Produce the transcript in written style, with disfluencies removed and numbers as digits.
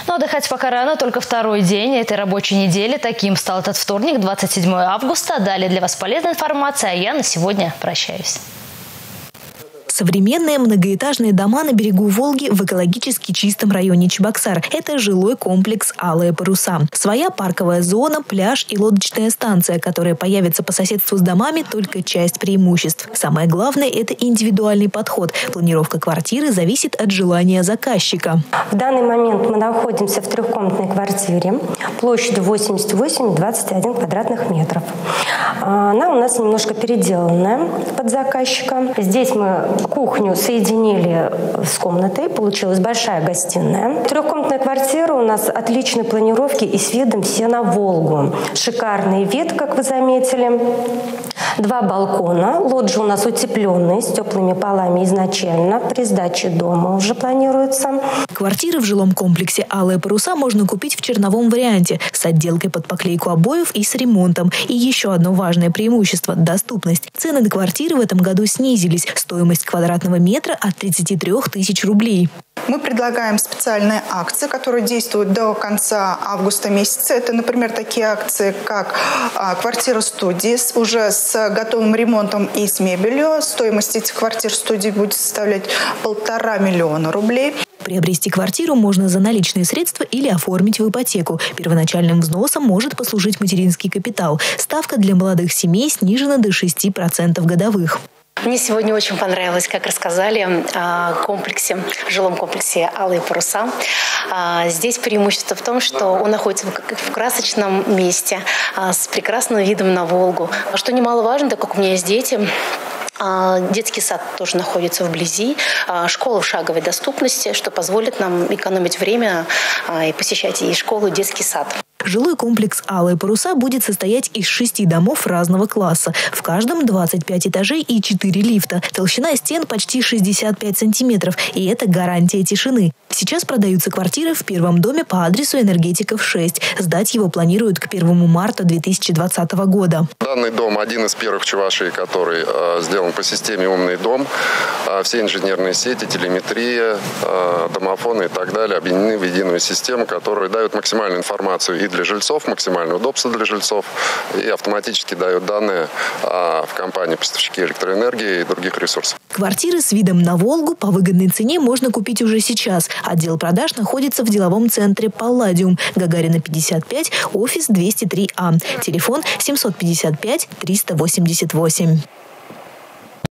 Но отдыхать пока рано, только второй день этой рабочей недели. Таким стал этот вторник, 27 августа. Далее для вас полезная информация, а я на сегодня прощаюсь. Современные многоэтажные дома на берегу Волги в экологически чистом районе Чебоксар. Это жилой комплекс «Алые паруса». Своя парковая зона, пляж и лодочная станция, которая появится по соседству с домами, только часть преимуществ. Самое главное – это индивидуальный подход. Планировка квартиры зависит от желания заказчика. В данный момент мы находимся в трехкомнатной квартире площадью 88,21 квадратных метров. Она у нас немножко переделанная под заказчика. Здесь мы кухню соединили с комнатой, получилась большая гостиная. Трехкомнатная квартира у нас отличной планировки и с видом все на Волгу. Шикарный вид, как вы заметили. 2 балкона. Лоджии у нас утепленные, с теплыми полами изначально. При сдаче дома уже планируется. Квартиры в жилом комплексе «Алые паруса» можно купить в черновом варианте с отделкой под поклейку обоев и с ремонтом. И еще одно важное преимущество – доступность. Цены на квартиры в этом году снизились. Стоимость квадратного метра от 33 тысяч рублей. Мы предлагаем специальные акции, которые действуют до конца августа месяца. Это, например, такие акции, как квартира-студии уже с готовым ремонтом и с мебелью. Стоимость этих квартир-студий будет составлять 1,5 миллиона рублей. Приобрести квартиру можно за наличные средства или оформить в ипотеку. Первоначальным взносом может послужить материнский капитал. Ставка для молодых семей снижена до 6% годовых. Мне сегодня очень понравилось, как рассказали о жилом комплексе «Алые паруса». Здесь преимущество в том, что он находится в красочном месте с прекрасным видом на Волгу. Что немаловажно, так как у меня есть дети, детский сад тоже находится вблизи, школа в шаговой доступности, что позволит нам экономить время и посещать и школу, и детский сад. Жилой комплекс «Алые паруса» будет состоять из 6 домов разного класса. В каждом 25 этажей и 4 лифта. Толщина стен почти 65 сантиметров. И это гарантия тишины. Сейчас продаются квартиры в первом доме по адресу Энергетиков 6. Сдать его планируют к 1 марта 2020 года. Данный дом один из первых в Чувашии, который сделан по системе «Умный дом». Все инженерные сети, телеметрия, домофоны и так далее объединены в единую систему, которая дает максимальную информацию и для жильцов, максимальное удобство для жильцов, и автоматически дает данные в компании поставщики электроэнергии и других ресурсов. Квартиры с видом на Волгу по выгодной цене можно купить уже сейчас. Отдел продаж находится в деловом центре «Палладиум», Гагарина 55, офис 203А. Телефон 755 388.